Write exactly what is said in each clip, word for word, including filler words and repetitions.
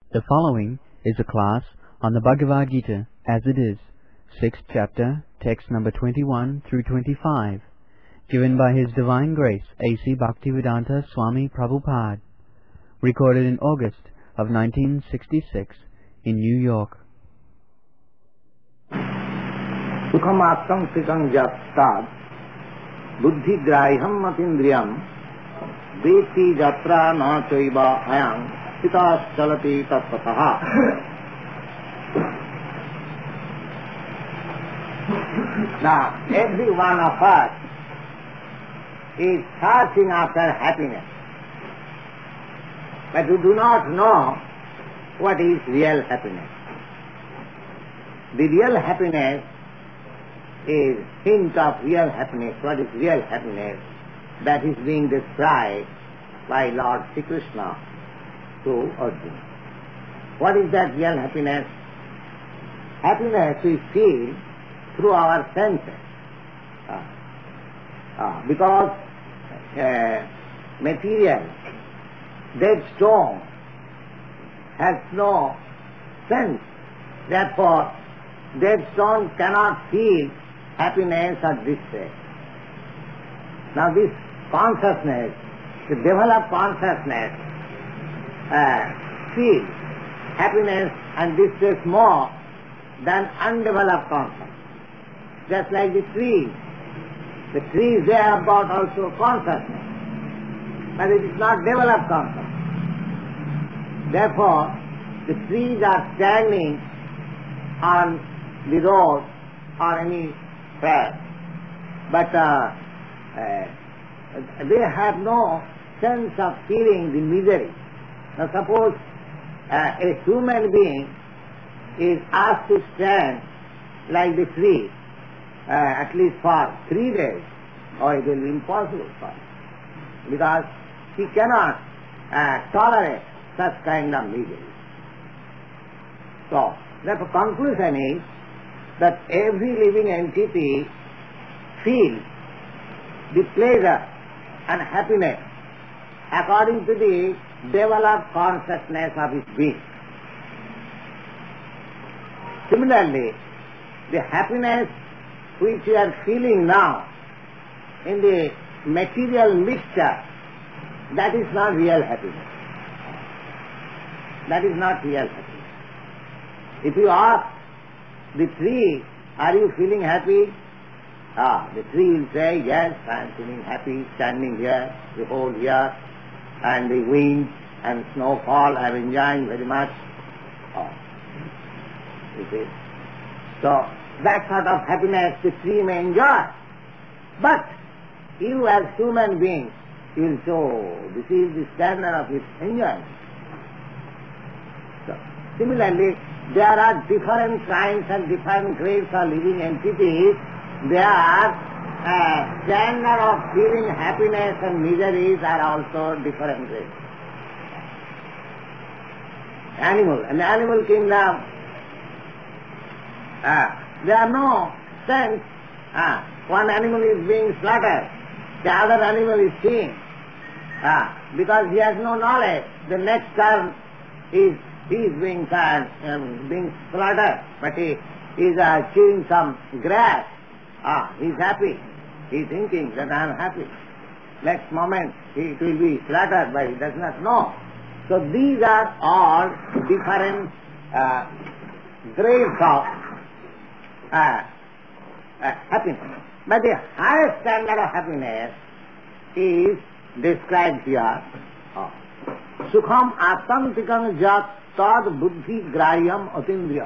The following is a class on the Bhagavad Gita as it is, sixth chapter, text number twenty-one through twenty-five, given by His Divine Grace A C Bhaktivedanta Swami Prabhupada, recorded in August of nineteen sixty-six in New York. Sukham astantikam jattat buddhi graham matindriyam veti jatra na chaiva ayam pitas chalati tatpataha. Now, every one of us is searching after happiness, but we do not know what is real happiness. The real happiness is hint of real happiness. What is real happiness? That is being described by Lord Sri Krishna to Arjuna. What is that real happiness? Happiness we feel through our senses. Uh, uh, because uh, material, dead stone, has no sense. Therefore, dead stone cannot feel happiness or distress. Now this consciousness, the developed consciousness, uh, feels happiness and distress more than undeveloped consciousness. Just like the trees. The trees, they have got also consciousness, but it is not developed consciousness. Therefore, the trees are standing on the road or any place, but uh, uh, they have no sense of feeling the misery. Now suppose uh, a human being is asked to stand like the tree uh, at least for three days, or it will be impossible for him, because he cannot uh, tolerate such kind of misery. So, the conclusion is that every living entity feels the pleasure and happiness according to the developed consciousness of its being. Similarly, the happiness which we are feeling now in the material mixture, that is not real happiness. That is not real happiness. If you ask the tree, are you feeling happy? Ah, the tree will say, yes, I am feeling happy standing here the whole year, and the wind and snowfall I am enjoying very much. Oh, you see. So, that sort of happiness the tree may enjoy. But you as human beings, you will say, oh, this is the standard of its enjoyment. So, similarly, there are different kinds and different grades of living entities. Their uh, standard of feeling happiness and miseries are also different grades. Animal, an animal kingdom, uh, there are no sense. Uh, one animal is being slaughtered, the other animal is seeing. Uh, because he has no knowledge, the next turn is he is being, uh, um, being slaughtered, but he is uh, chewing some grass. Ah, he is happy. He is thinking that I am happy. Next moment he will be slaughtered, but he does not know. So these are all different uh, grades of uh, uh, happiness. But the highest standard of happiness is described here. Oh. Sukham atantikam jat tad buddhi graham atindriyam.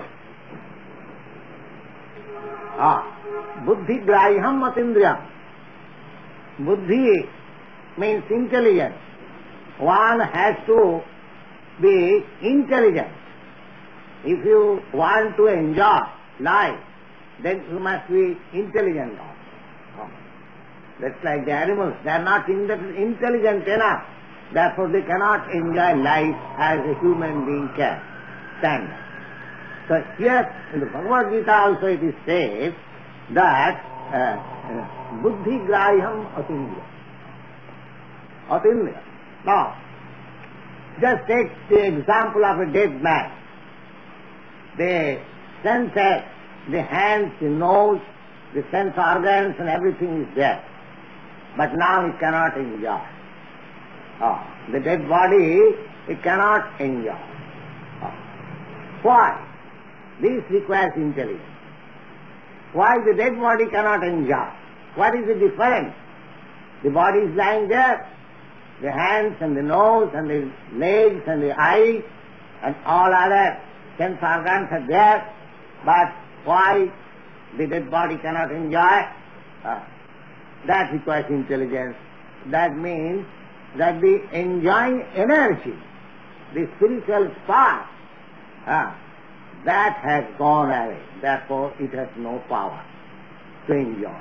Ah, buddhi graham atindriyam. Buddhi means intelligence. One has to be intelligent. If you want to enjoy life, then you must be intelligent. Oh. That's like the animals. They are not intelligent enough. Therefore they cannot enjoy life as a human being can. Stand. So here in the Bhagavad Gita also it is said that uh, buddhi graham atindriya. Atindriya. Now, Just take the example of a dead man. The senses, the hands, the nose, the sense organs and everything is there. But now it cannot enjoy. Oh, the dead body, it cannot enjoy. Oh. Why? This requires intelligence. Why the dead body cannot enjoy? What is the difference? The body is lying there. The hands and the nose and the legs and the eyes and all other sense organs are there. But why the dead body cannot enjoy? Uh, that requires intelligence. That means that the enjoying energy, the spiritual spark, uh, that has gone away. Therefore, it has no power to enjoy.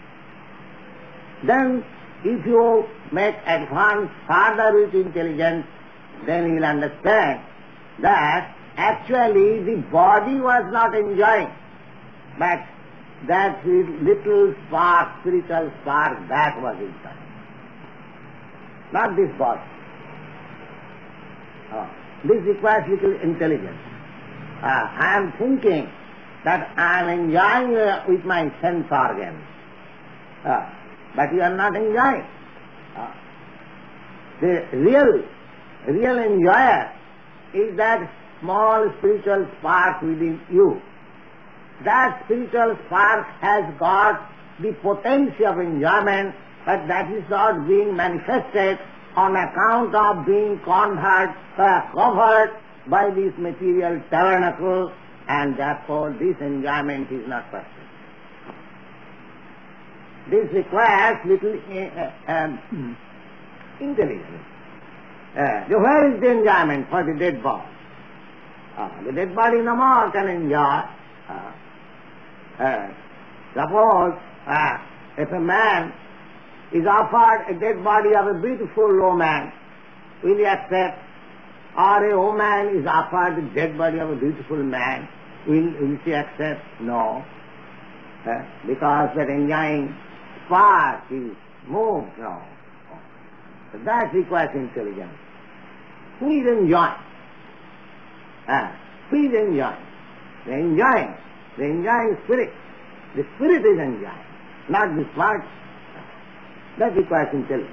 Then, if you make advance further with intelligence, then you will understand that actually the body was not enjoying, but that little spark, spiritual spark, that was enjoying. Not this body. Oh. This requires little intelligence. Uh, I am thinking that I am enjoying uh, with my sense organs. Uh, but you are not enjoying. Uh, the real, real enjoyer is that small spiritual spark within you. That spiritual spark has got the potency of enjoyment, but that is not being manifested on account of being covered, uh, covered by this material tabernacle, and therefore this enjoyment is not perfect. This requires little uh, um, intelligence. Uh, where is the enjoyment for the dead body? Uh, the dead body no more can enjoy. Uh, uh, suppose uh, if a man is offered a dead body of a beautiful woman, will he accept? Or a woman is offered the dead body of a beautiful man, will, will she accept? No. Uh, because that enjoying spark is moved now. So that requires intelligence. Who is enjoying? Uh, who is enjoying? The enjoying. The enjoying spirit. The spirit is enjoying, not the spark. That requires intelligence.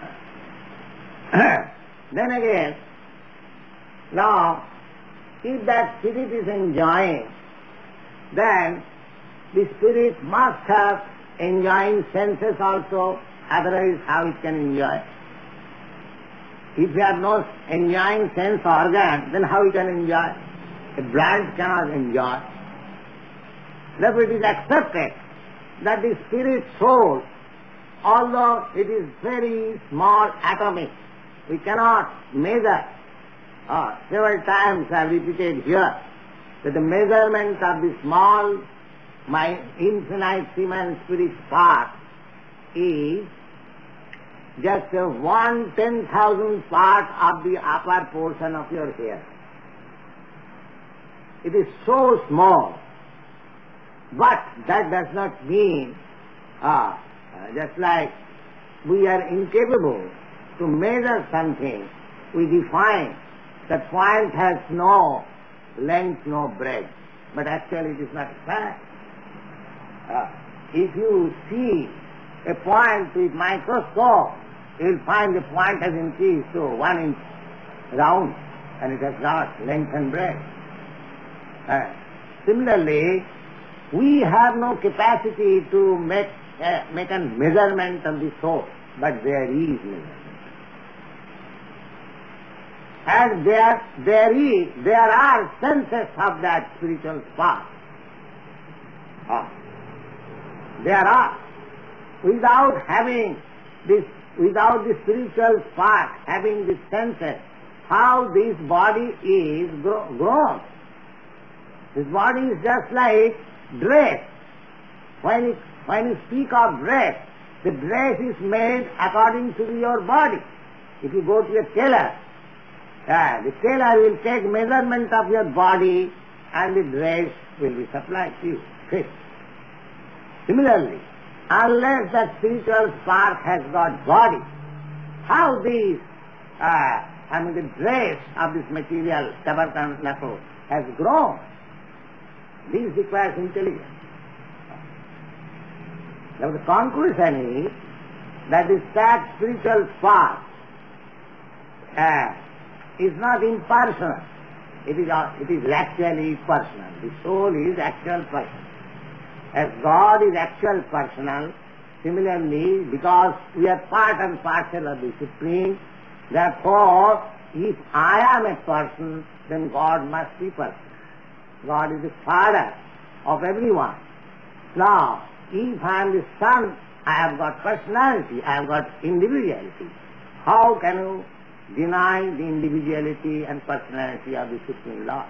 Then again, now, if that spirit is enjoying, then the spirit must have enjoying senses also, otherwise how it can enjoy? If you have no enjoying sense organ, then how it can enjoy? A blood cannot enjoy. Therefore it is accepted that the spirit soul, although it is very small atomic, we cannot measure. Uh, several times I have repeated here that the measurement of the small, my infinitesimal spirit part is just a one ten thousand part of the upper portion of your hair. It is so small, but that does not mean, uh, uh, just like we are incapable to measure something, we define that point has no length, no breadth, but actually it is not a fact. Uh, if you see a point with microscope, you will find the point has increased to one inch round, and it has not length and breadth. Uh, similarly, we have no capacity to make uh, make a measurement of the soul, but there is measurement. And there, there is, there are senses of that spiritual spark. Ah. There are. Without having this, without the spiritual spark, having the senses, how this body is gro- grown. This body is just like dress. When you, when you speak of dress, the dress is made according to your body. If you go to a tailor, uh, the tailor will take measurement of your body and the dress will be supplied to you. Fit. Similarly, unless that spiritual spark has got body, how these uh, I mean the dress of this material tabernacle has grown. This requires intelligence. Now the conclusion is that this that spiritual path uh, is not impersonal. It is, uh, it is actually personal. The soul is actual personal. As God is actual personal, similarly, because we are part and parcel of the Supreme, therefore, if I am a person, then God must be person. God is the Father of everyone. Now, if I am the Son, I have got personality, I have got individuality. How can you deny the individuality and personality of the Supreme Lord?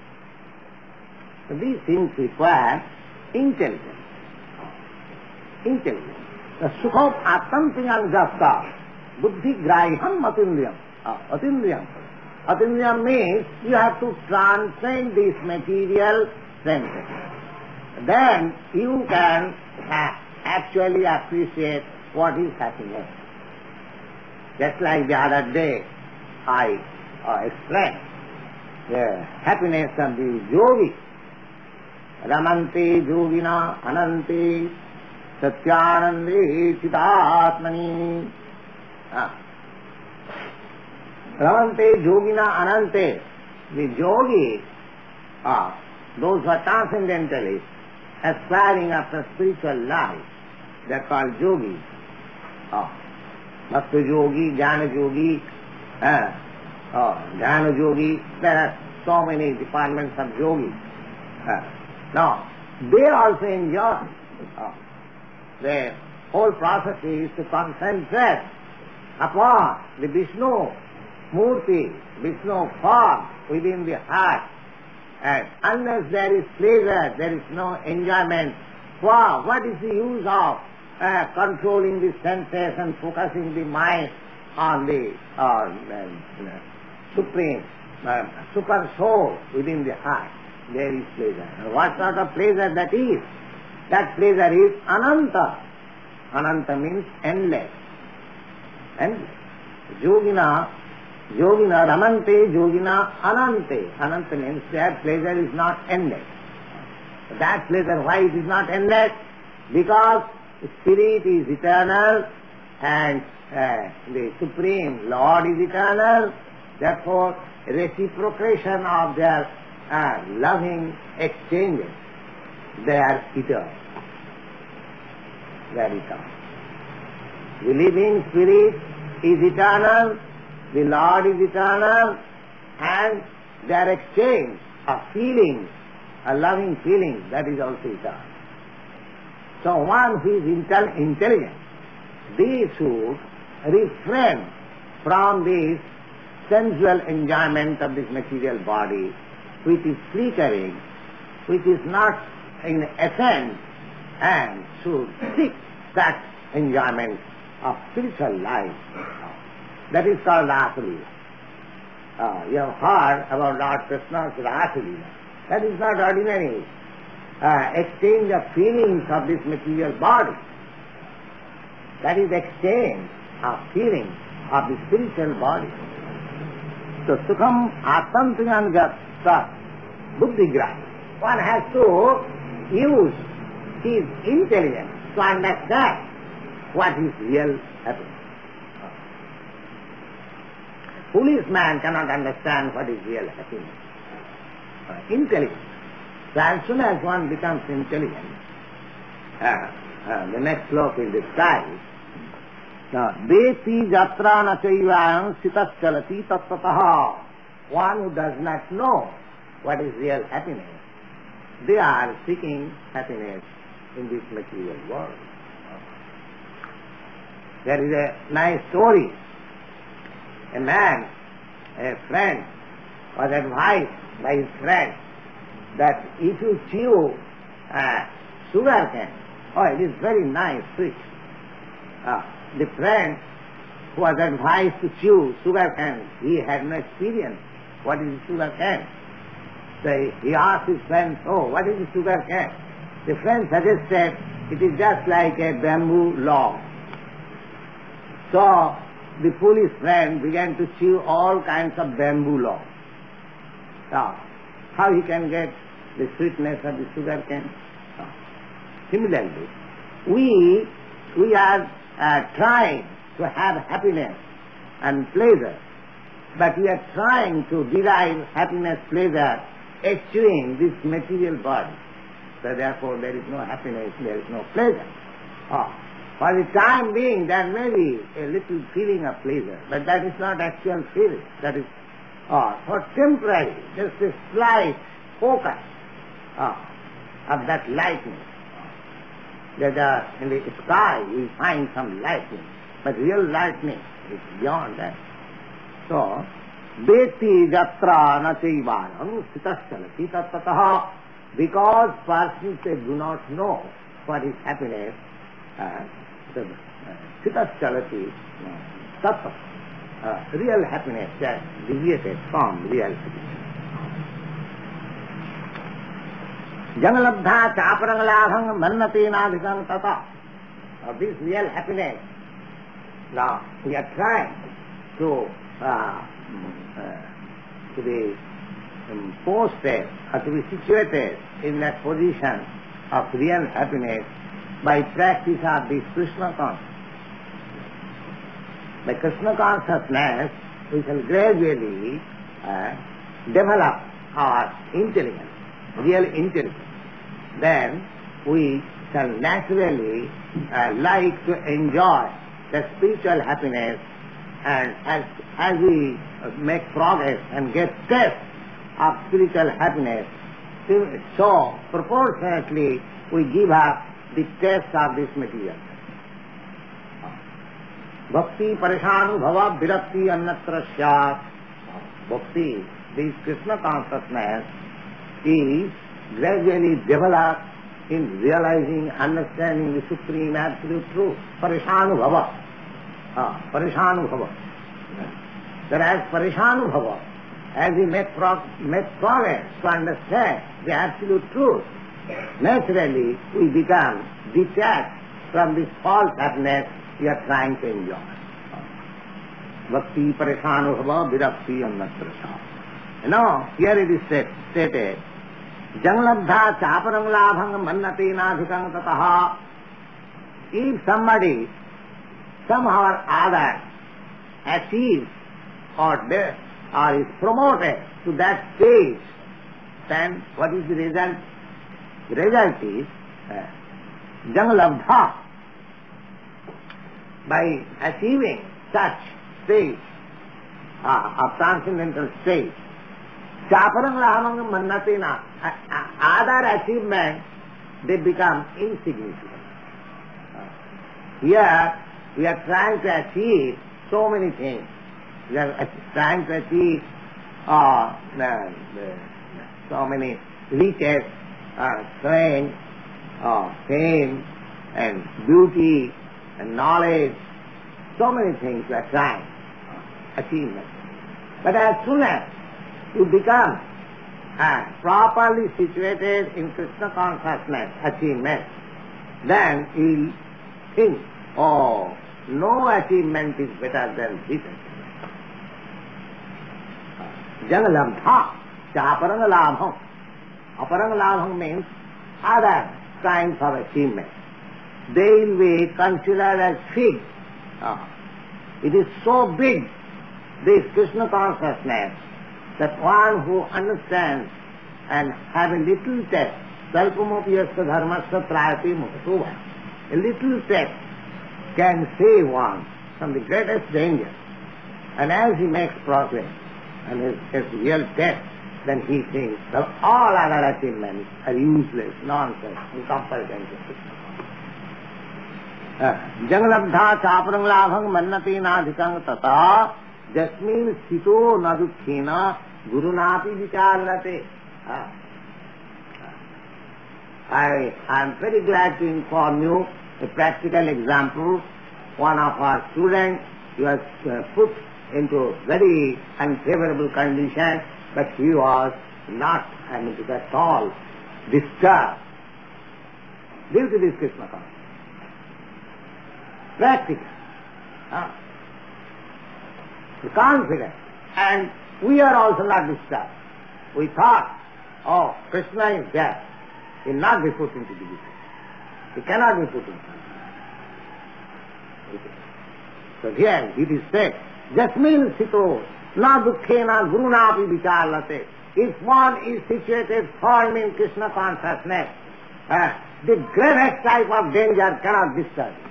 So these things require intelligence. Intelligence. The sukham atantriyam jasta buddhi graham atindriyam. Atindriyam. Atindriyam means you have to transcend this material senses. Then you can uh, actually appreciate what is happiness. Just like the other day, I uh, explained the happiness of the yogi. Ramante yogina anante satyanande chidatmani. Ah. Ramante yogina anante. The yogi, ah, those who are transcendentalists, aspiring after spiritual life, they are called yogis. Ah. Bhakti yogi, jnana yogi, uh, oh, jnana yogi, there are so many departments of yogi. Uh, now, they also enjoy. Uh, the whole process is to concentrate upon the Vishnu Murti, Vishnu form within the heart. And unless there is pleasure, there is no enjoyment. Wow, what is the use of Uh, controlling the senses and focusing the mind on the uh, uh, supreme, uh, super soul within the heart? There is pleasure. And what sort of pleasure that is? That pleasure is ananta. Ananta means endless. And yogina, yogina, ramante, yogina, anante. Ananta means that pleasure is not endless. That pleasure, why it is not endless? Because Spirit is eternal and uh, the Supreme Lord is eternal. Therefore, reciprocation of their uh, loving exchanges, they are eternal. They are eternal. The living Spirit is eternal, the Lord is eternal, and their exchange of feelings, a loving feeling, that is also eternal. So one who is intel- intelligent, they should refrain from this sensual enjoyment of this material body, which is flickering, which is not in essence, and should seek that enjoyment of spiritual life. That is called Rasalila. Uh, you have heard about Lord Krishna's Rasalila. That is not ordinary Uh, exchange of feelings of this material body. That is exchange of feelings of the spiritual body. So sukham atantriyam jasta buddhigrahi. One has to use his intelligence to understand what is real happiness. Foolish man cannot understand what is real happiness. Uh, intelligence. So as soon as one becomes intelligent, uh, uh, the next slope is described. Now, Deti jatra na chaivayam sitaschalati tattataha. One who does not know what is real happiness, they are seeking happiness in this material world. There is a nice story. A man, a friend, was advised by his friend that if you chew uh, sugar cane, oh, it is very nice, sweet. Uh, the friend who was advised to chew sugar cane, he had no experience. What is sugar cane? So he asked his friend, oh, what is the sugar cane? The friend suggested, it is just like a bamboo log. So the foolish friend began to chew all kinds of bamboo logs. Now, how he can get the sweetness of the sugar cane? No. Similarly, we we are uh, trying to have happiness and pleasure, but we are trying to derive happiness, pleasure, eschewing this material body. So therefore there is no happiness, there is no pleasure. Oh. For the time being there may be a little feeling of pleasure, but that is not actual feeling. That is oh, for temporary, just a slight focus oh, of that lightning. That uh, in the sky we find some lightning, but real lightning is beyond that. So, Veti jatra na chaivanam sitaschalati tattataha. Because persons they do not know what is happiness, uh, sitaschalati tattataha. Real happiness that deviated from real happiness. Jangalabdha chaparangladhang mannati nadhikang tata. This real happiness, now we are trying to uh, uh, to be um, posted or to be situated in that position of real happiness by practice of this Krishna consciousness. By Krishna consciousness, we shall gradually uh, develop our intelligence, real intelligence. Then we shall naturally uh, like to enjoy the spiritual happiness, and as, as we make progress and get taste of spiritual happiness, so proportionately we give up the taste of this material. Bhakti parishanu bhava virakti annatra syat. Bhakti, this Krishna consciousness, is gradually developed in realizing, understanding the supreme absolute truth. Parishanu bhava. Ah, parishanu bhava. Whereas parishanu bhava, as we make, pro- make progress to understand the absolute truth, naturally we become detached from this false happiness we are trying to enjoy. Bhakti parishanu bhava virakti annatra syat. Now, here it is stated, Janglabdha chaparang labhang mannati nadhikang tataha. If somebody somehow or other achieves or, de- or is promoted to that stage, then what is the result? The result is uh, Janglabdha. By achieving such stage uh, of transcendental state, Chaparang lahamang mannatina, other achievements, they become insignificant. Here, we are trying to achieve so many things. We are trying to achieve uh, uh, so many riches, uh, strength, uh, fame, and beauty, and knowledge. So many things we are trying to achieve. But as soon as you become uh, properly situated in Krishna consciousness achievement, then you think, oh, no achievement is better than this achievement. Jangalabdha, chaparanga labham. Aparanga labham means other kinds of achievement. They will be considered as fig. Uh, it is so big, this Krishna consciousness, that one who understands and have a little taste, salpamopiyasya dharmasya trayati muhtubha, a little taste can save one from the greatest danger. And as he makes progress and his, his real taste, then he thinks that all other achievements are useless, nonsense, in comparison to Krishna. Janglabdha chaparang labhang mannati nadhikang tata jasmin sito nadukhina gurunapi vicharlate. I am very glad to inform you a practical example. One of our students was uh, put into very unfavorable condition, but he was not, I mean, at all disturbed due to this Krishna consciousness. Practical. Uh, confident. And we are also not disturbed. We thought, oh, Krishna is there. He will not be put into difficulty. He cannot be put into difficulty. So here it is said, Jasmin sito na dukhe na guru na api vicharlate. If one is situated firm in Krishna consciousness, uh, the greatest type of danger cannot disturb him.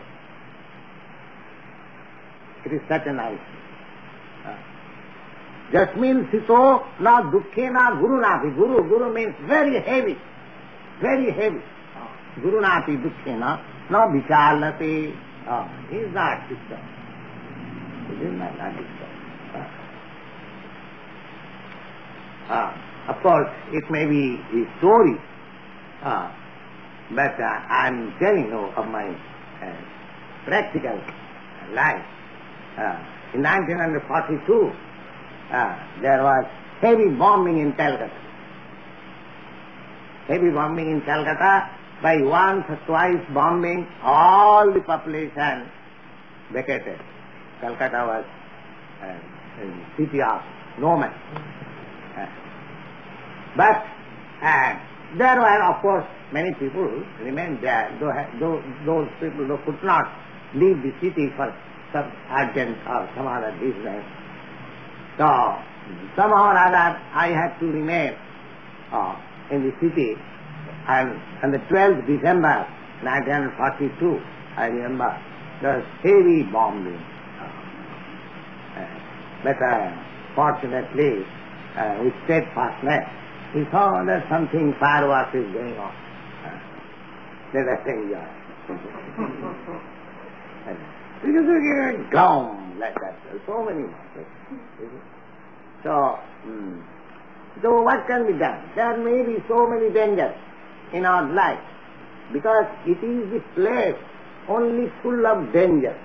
It is such a nice thing. Uh, Jasmin sito na dukhe na guru na api. Guru, guru means very heavy, very heavy. Uh, guru na api dukhe na na vicharlate. Uh, he is not disturbed. He is not disturbed. Uh, of course, it may be a story, uh, but uh, I am telling you of my uh, practical life. Uh, in nineteen forty-two, uh, there was heavy bombing in Calcutta. Heavy bombing in Calcutta. By once or twice bombing, all the population vacated. Calcutta was uh, a city of no man. Uh, but uh, there were, of course, many people remained there. Those, those people who could not leave the city for some urgent or some other business. So somehow or other I had to remain uh, in the city. And on the twelfth of December nineteen forty-two, I remember, there was heavy bombing. Uh, but uh, fortunately, uh, with steadfastness, we saw that something fireworks is going on. Uh, let us enjoy. Because we get down like that. So many. So, mm, so what can be done? There may be so many dangers in our life, because it is the place only full of danger.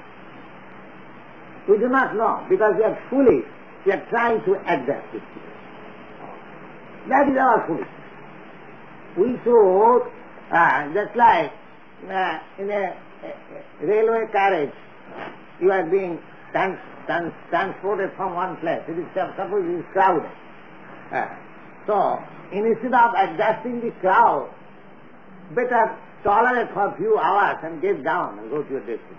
We do not know, because we are foolish. We are trying to adjust it. That is our foolishness. We should, uh, just like uh, in a, a, a railway carriage, you are being trans, trans, transported from one place. It is suppose it is crowded. Uh, so, instead of adjusting the crowd, better tolerate for a few hours and get down and go to your destination.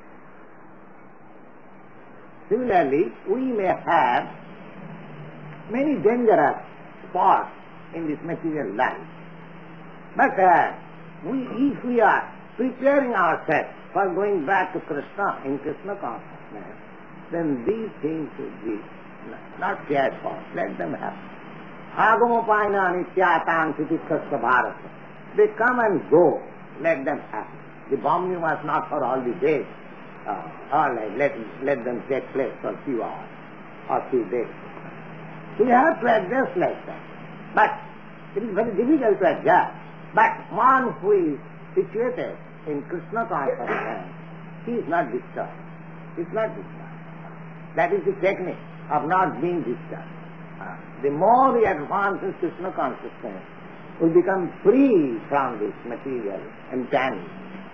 Similarly, we may have many dangerous spots in this material life. But uh, we, if we are preparing ourselves for going back to Krishna, in Krishna consciousness, then these things should be not cared for. Let them happen. Agamopaina nityatang titikkhasya bharata. They come and go. Let them happen. The bombing was not for all the days. Uh, all right, let, let them take place for a few hours or few days. We have to adjust like that. But it is very difficult to adjust. But one who is situated in Krishna consciousness, he is not disturbed. He is not disturbed. That is the technique of not being disturbed. Uh, the more we advance in Krishna consciousness, we become free from this material entanglement.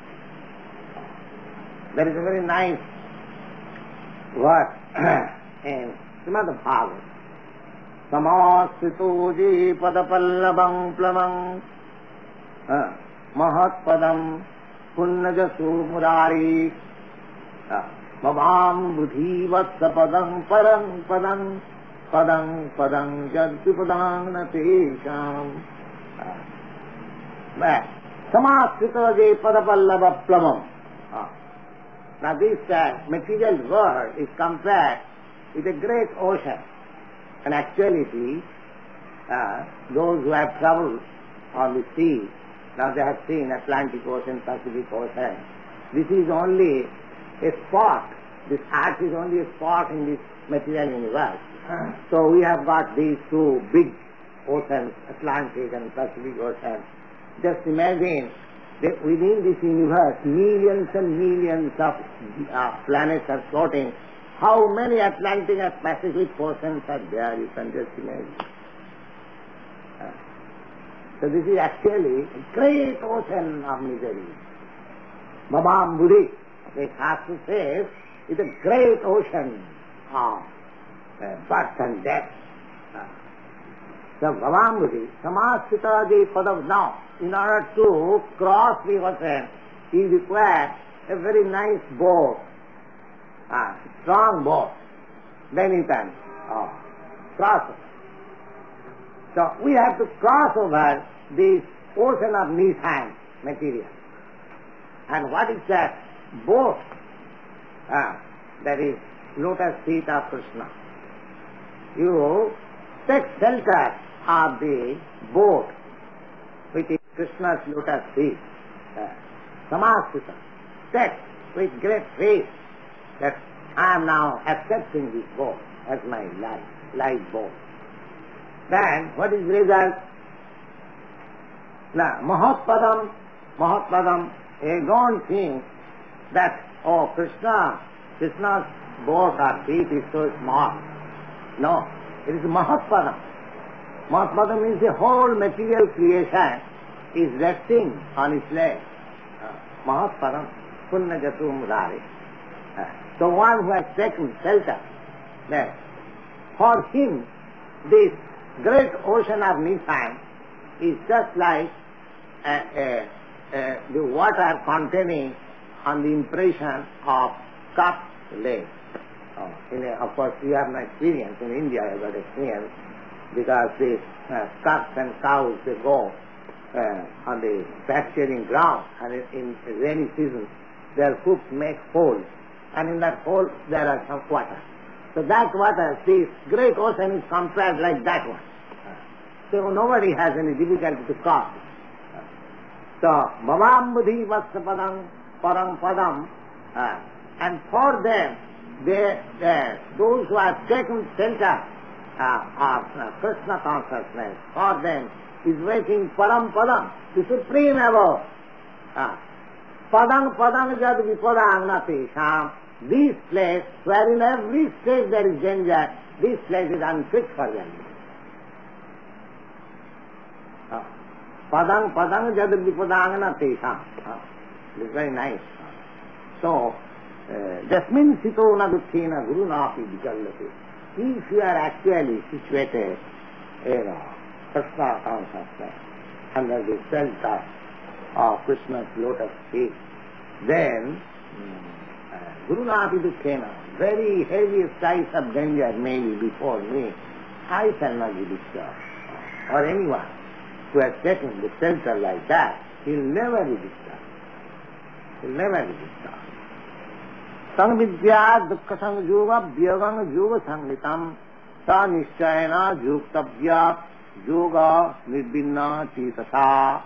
There is a very nice word in Srimad Bhagavatam. Samasrito je padapallabam plamam mahat padam punnajasu murari babam buddhi vatsa padam param padam padam padam jaddu padam natesham. Samasrito je padapallava plamam. Now this uh, material world is compared with a great ocean. And actually, uh, those who have traveled on the sea, now they have seen Atlantic Ocean, Pacific Ocean. This is only a spot. This earth is only a spot in this material universe. So we have got these two big oceans, Atlantic and Pacific Ocean. Just imagine that within this universe, millions and millions of uh, planets are floating. How many Atlantic and Pacific oceans are there? You can just imagine. Uh, so this is actually a great ocean of misery. Babam Buddhi, the Shastra says, is a great ocean of uh, birth and death. Uh, the Bhavam Buddhi, Samasthita the Padav. Now, in order to cross the ocean, he requires a very nice boat, uh, strong boat. Then he can uh, cross it. So we have to cross over this ocean of Nissan material. And what is that boat? Uh, that is lotus feet of Krishna. You take shelter of the boat, which is Krishna's lotus feet. Uh, Samasthita. Take with great faith that I am now accepting this boat as my life, life boat. Then what is the result? Now, Mahatpadam, Mahatpadam, a don't think that, oh, Krishna, Krishna's boat or feet is so small. No, it is Mahatpadam. Mahatpadam means the whole material creation is resting on its legs. Uh, Mahatpadam, Punnajatu Mudari. Uh, the one who has taken shelter there. For him, this great ocean of Nissan is just like uh, uh, uh, the water containing on the impression of cup lake. Oh, in a, of course, you have no experience. In India, I got experience because the uh, cups and cows, they go uh, on the pasturing ground, and in, in rainy season, their hooves make holes, and in that hole there are some water. So that water, this great ocean is compared like that one. So nobody has any difficulty to cross. So, Bhavam Buddhi Vatsa Padam, Param Padam, uh, and for them, they, they, those who have taken shelter uh, of uh, Krishna consciousness, for them is waiting Param Padam, the supreme abode. Uh, Padam Padam Jad Vipadam Natesham, this place where in every stage there is danger, this place is unfit for them. Uh, Padang Padang Jad Vipadangana Tesham. It's very nice. So, Jasmin Sito Nadukhena Guru Napi Vijallate. If you are actually situated in Krishna consciousness under the shelter of Krishna's lotus feet, then uh, Guru Napi Dukhena, very heavy size of danger may be before me, I shall not be disturbed. Or anyone who has taken the shelter like that, he will never be disturbed. He will never be disturbed. Sang vidya dukkha sang yoga vyagang yoga sangitam sa nishchayana yuktavya yoga nirbinna chitasa.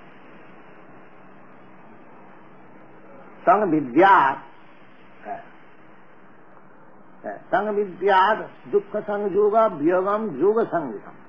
Sang vidya sang vidya dukkha sang yoga vyagam yoga sangitam.